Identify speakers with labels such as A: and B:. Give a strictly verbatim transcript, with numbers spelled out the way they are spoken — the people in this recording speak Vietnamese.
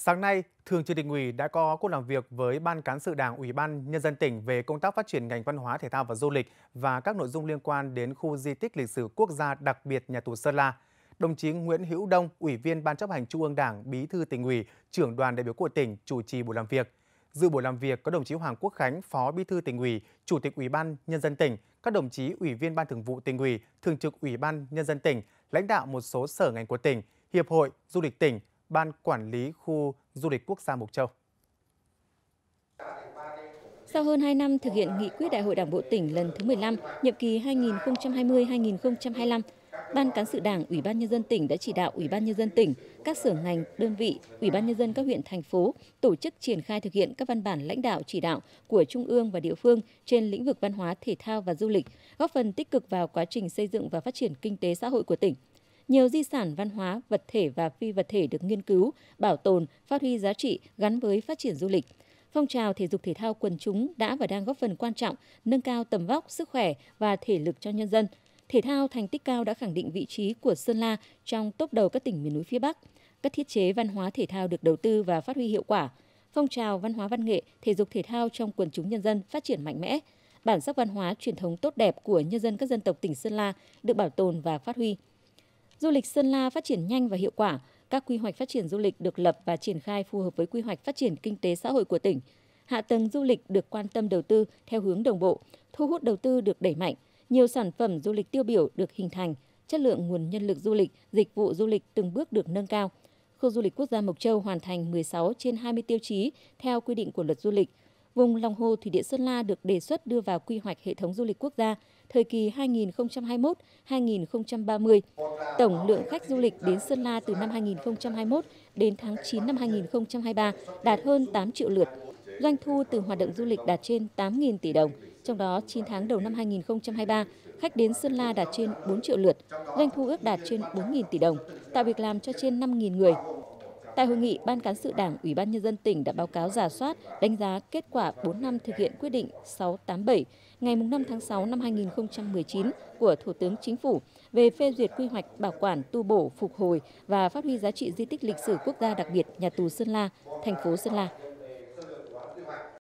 A: Sáng nay, Thường trực Tỉnh ủy đã có cuộc làm việc với Ban Cán sự Đảng Ủy ban Nhân dân tỉnh về công tác phát triển ngành văn hóa thể thao và du lịch và các nội dung liên quan đến khu di tích lịch sử quốc gia đặc biệt nhà tù Sơn La. Đồng chí Nguyễn Hữu Đông, Ủy viên Ban chấp hành Trung ương Đảng, Bí thư Tỉnh ủy, Trưởng đoàn đại biểu Quốc hội tỉnh chủ trì buổi làm việc. Dự buổi làm việc có đồng chí Hoàng Quốc Khánh, Phó Bí thư Tỉnh ủy, Chủ tịch Ủy ban Nhân dân tỉnh, các đồng chí Ủy viên Ban Thường vụ Tỉnh ủy, Thường trực Ủy ban Nhân dân tỉnh, lãnh đạo một số sở ngành của tỉnh, Hiệp hội Du lịch tỉnh, Ban Quản lý Khu Du lịch Quốc gia Mộc Châu.
B: Sau hơn hai năm thực hiện nghị quyết Đại hội Đảng bộ tỉnh lần thứ mười lăm, nhiệm kỳ hai nghìn không trăm hai mươi đến hai nghìn không trăm hai mươi lăm, Ban Cán sự Đảng, Ủy ban Nhân dân tỉnh đã chỉ đạo Ủy ban Nhân dân tỉnh, các sở ngành, đơn vị, Ủy ban Nhân dân các huyện, thành phố tổ chức triển khai thực hiện các văn bản lãnh đạo chỉ đạo của Trung ương và địa phương trên lĩnh vực văn hóa, thể thao và du lịch, góp phần tích cực vào quá trình xây dựng và phát triển kinh tế xã hội của tỉnh. Nhiều di sản văn hóa, vật thể và phi vật thể được nghiên cứu, bảo tồn, phát huy giá trị gắn với phát triển du lịch. Phong trào thể dục thể thao quần chúng đã và đang góp phần quan trọng nâng cao tầm vóc, sức khỏe và thể lực cho nhân dân. Thể thao thành tích cao đã khẳng định vị trí của Sơn La trong tốp đầu các tỉnh miền núi phía Bắc. Các thiết chế văn hóa thể thao được đầu tư và phát huy hiệu quả. Phong trào văn hóa văn nghệ, thể dục thể thao trong quần chúng nhân dân phát triển mạnh mẽ. Bản sắc văn hóa truyền thống tốt đẹp của nhân dân các dân tộc tỉnh Sơn La được bảo tồn và phát huy. Du lịch Sơn La phát triển nhanh và hiệu quả, các quy hoạch phát triển du lịch được lập và triển khai phù hợp với quy hoạch phát triển kinh tế xã hội của tỉnh. Hạ tầng du lịch được quan tâm đầu tư theo hướng đồng bộ, thu hút đầu tư được đẩy mạnh, nhiều sản phẩm du lịch tiêu biểu được hình thành, chất lượng nguồn nhân lực du lịch, dịch vụ du lịch từng bước được nâng cao. Khu du lịch quốc gia Mộc Châu hoàn thành mười sáu trên hai mươi tiêu chí theo quy định của Luật du lịch. Vùng lòng hồ thủy điện Sơn La được đề xuất đưa vào quy hoạch hệ thống du lịch quốc gia thời kỳ hai nghìn không trăm hai mươi mốt đến hai nghìn không trăm ba mươi. Tổng lượng khách du lịch đến Sơn La từ năm hai nghìn không trăm hai mươi mốt đến tháng chín năm hai nghìn không trăm hai mươi ba đạt hơn tám triệu lượt. Doanh thu từ hoạt động du lịch đạt trên tám nghìn tỷ đồng, trong đó chín tháng đầu năm hai nghìn không trăm hai mươi ba, khách đến Sơn La đạt trên bốn triệu lượt, doanh thu ước đạt trên bốn nghìn tỷ đồng, tạo việc làm cho trên năm nghìn người. Tại hội nghị, Ban Cán sự Đảng, Ủy ban Nhân dân tỉnh đã báo cáo rà soát, đánh giá kết quả bốn năm thực hiện quyết định sáu trăm tám mươi bảy ngày năm tháng sáu năm hai nghìn không trăm mười chín của Thủ tướng Chính phủ về phê duyệt quy hoạch bảo quản, tu bổ, phục hồi và phát huy giá trị di tích lịch sử quốc gia đặc biệt nhà tù Sơn La, thành phố Sơn La.